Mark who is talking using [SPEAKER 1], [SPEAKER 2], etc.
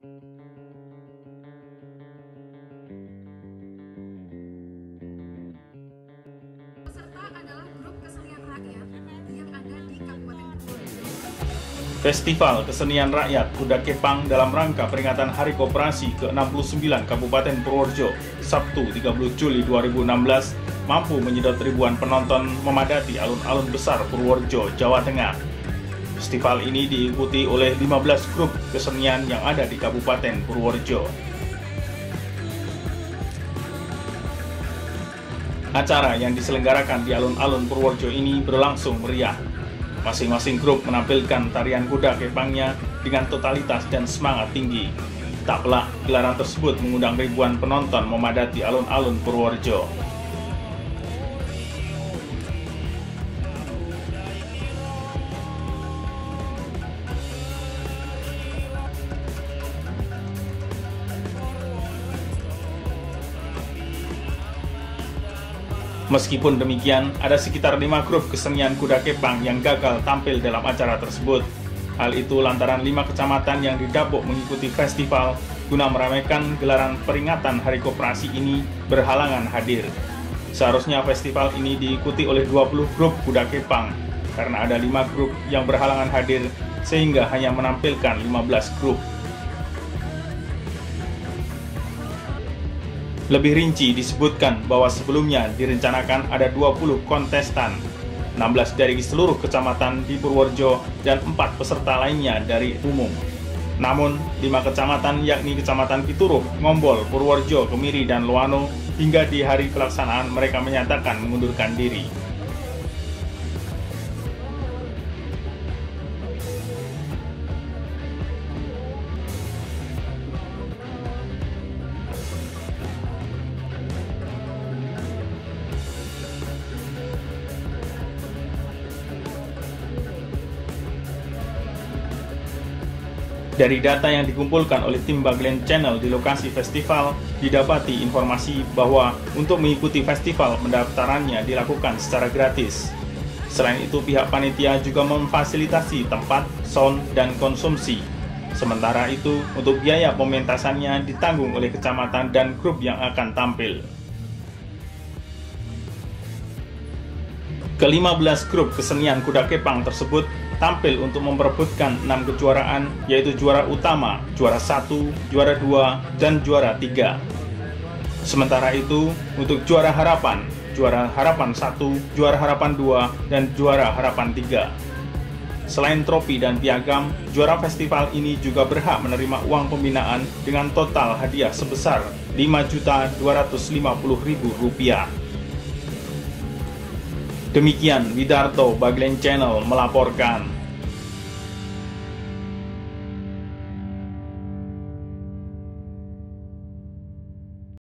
[SPEAKER 1] Peserta adalah grup kesenian rakyat yang ada di Kabupaten Purworejo.
[SPEAKER 2] Festival Kesenian Rakyat Kuda Kepang dalam rangka peringatan Hari Koperasi ke-69 Kabupaten Purworejo, Sabtu 30 Juli 2016, mampu menyedot ribuan penonton memadati alun-alun besar Purworejo, Jawa Tengah. Festival ini diikuti oleh 15 grup kesenian yang ada di Kabupaten Purworejo. Acara yang diselenggarakan di alun-alun Purworejo ini berlangsung meriah. Masing-masing grup menampilkan tarian kuda kepangnya dengan totalitas dan semangat tinggi. Tak pelak, gelaran tersebut mengundang ribuan penonton memadati alun-alun Purworejo. Meskipun demikian, ada sekitar 5 grup kesenian kuda kepang yang gagal tampil dalam acara tersebut. Hal itu lantaran 5 kecamatan yang didapuk mengikuti festival guna meramaikan gelaran peringatan Hari Koperasi ini berhalangan hadir. Seharusnya festival ini diikuti oleh 20 grup kuda kepang, karena ada 5 grup yang berhalangan hadir sehingga hanya menampilkan 15 grup. Lebih rinci disebutkan bahwa sebelumnya direncanakan ada 20 kontestan, 16 dari seluruh kecamatan di Purworejo dan 4 peserta lainnya dari umum. Namun, 5 kecamatan yakni Kecamatan Pituruh, Ngombol, Purworejo, Kemiri, dan Loano hingga di hari pelaksanaan mereka menyatakan mengundurkan diri. Dari data yang dikumpulkan oleh tim Baglen Channel di lokasi festival, didapati informasi bahwa untuk mengikuti festival pendaftarannya dilakukan secara gratis. Selain itu, pihak panitia juga memfasilitasi tempat, sound, dan konsumsi. Sementara itu, untuk biaya pementasannya ditanggung oleh kecamatan dan grup yang akan tampil. Ke-15 grup kesenian kuda kepang tersebut tampil untuk memperebutkan 6 kejuaraan, yaitu juara utama, juara 1, juara 2, dan juara 3. Sementara itu, untuk juara harapan 1, juara harapan 2, dan juara harapan 3. Selain trofi dan piagam, juara festival ini juga berhak menerima uang pembinaan dengan total hadiah sebesar Rp5.250.000. Demikian Widarto, Baglen Channel melaporkan.